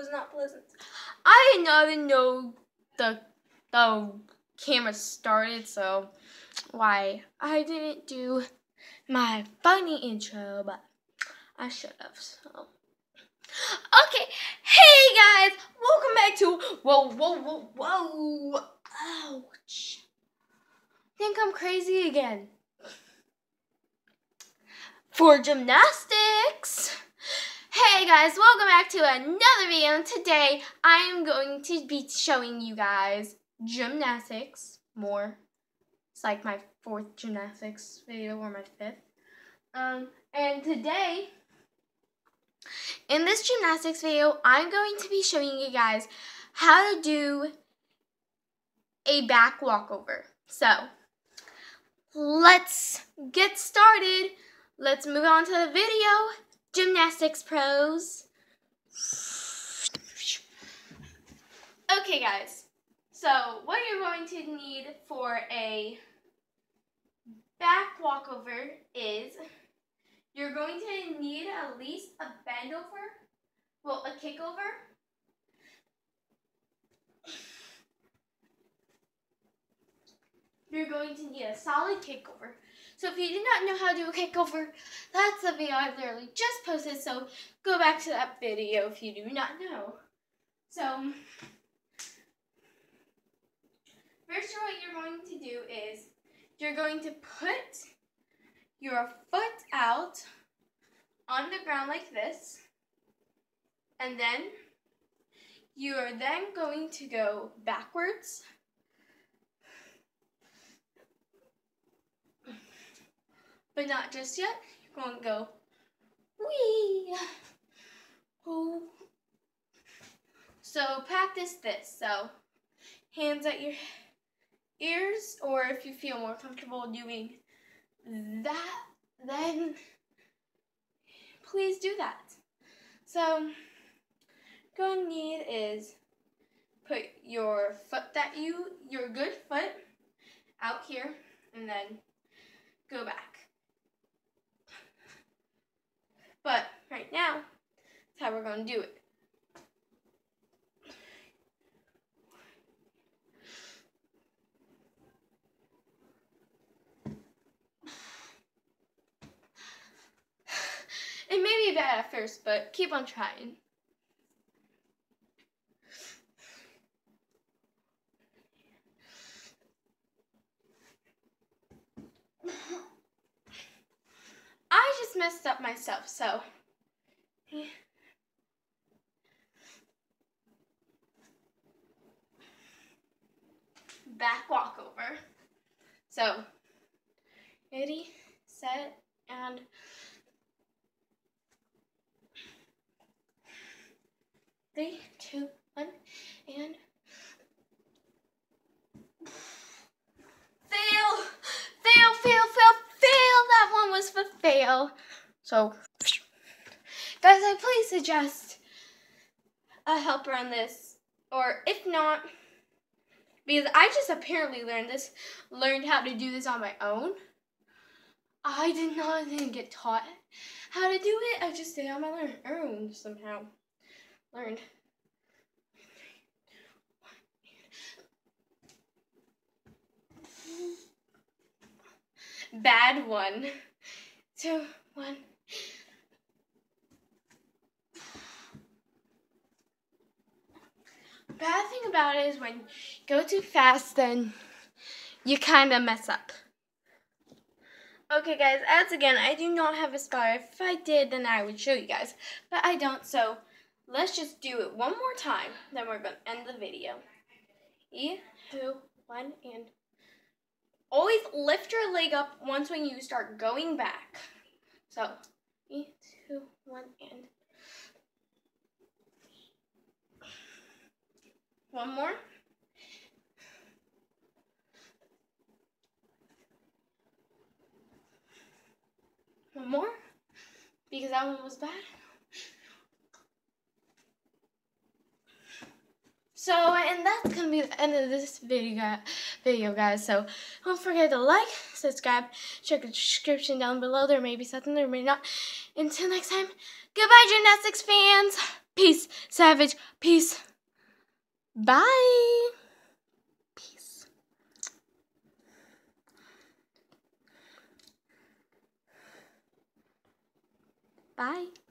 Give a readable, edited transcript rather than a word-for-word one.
not pleasant. I did not even know the camera started, so why I didn't do my funny intro, but I should have. So okay, hey guys, welcome back to whoa. Ouch. Think I'm crazy again. For gymnastics. Hey guys, welcome back to another video, and today I am going to be showing you guys gymnastics more. It's like my 4th gymnastics video or my 5th. And today, in this gymnastics video, I'm going to be showing you guys how to do a back walkover. So, let's get started. Let's move on to the video. Gymnastics pros. Okay guys, so what you're going to need for a back walkover is you're going to need at least a bend over, well, a kick over. You're going to need a solid kick over. So if you do not know how to do a kick over, that's a video I literally just posted, so go back to that video if you do not know. So, first what you're going to do is, you're going to put your foot out on the ground like this, and then you are then going to go backwards. But not just yet. You're going to go wee. Oh. So practice this. So hands at your ears, or if you feel more comfortable doing that, then please do that. So what you need is put your foot your good foot out here, and then go back. But right now, that's how we're going to do it. It may be bad at first, but keep on trying. I just messed up myself, so back walkover. So ready, set, and 3, 2, 1, and fail. That one was for fail. So, guys, I please suggest a helper on this, or if not, because I just apparently learned how to do this on my own. I didn't get taught how to do it. I just did it on my own somehow. Learned. Bad one. 2, 1. Bad thing about it is when you go too fast, then you kind of mess up. Okay guys, as again, I do not have a spotter. If I did, then I would show you guys. But I don't, so let's just do it one more time. Then we're going to end the video. 3, 2, 1, and always lift your leg up once when you start going back. So, 3, 2, 1, and one more. One more, because that one was bad. So, and that's going to be the end of this video, guys. So, don't forget to like, subscribe, check the description down below. There may be something, there may not. Until next time, goodbye, gymnastics fans. Peace, Savage. Peace. Bye. Peace. Bye.